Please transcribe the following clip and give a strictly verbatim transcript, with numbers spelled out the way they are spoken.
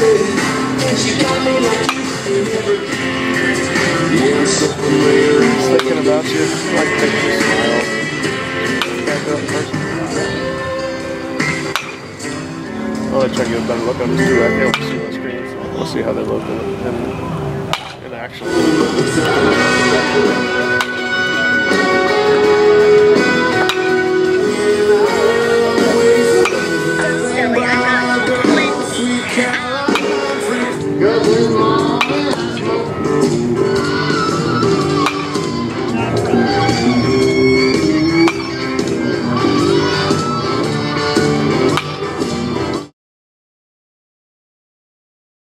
Thinking about you, like taking a smile. Can't do it in person. I'll let you get a better look. I'll just do that here. We'll see on the screen. We'll see how they look in, in, in action.